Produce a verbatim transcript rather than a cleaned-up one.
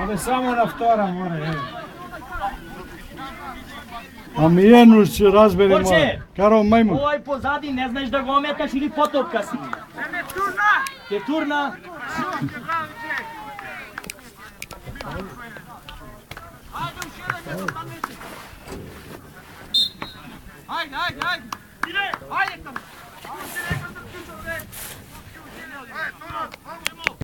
Абе само на втора мора, е. Ами едно ще разберем, Борче! Каро Маймун. Овој позади не знаеш да го ометаш или потопка си? Не турна! Ке турна? Ajde, ajde, ajde! Ide! Ajde tamo! Ajde,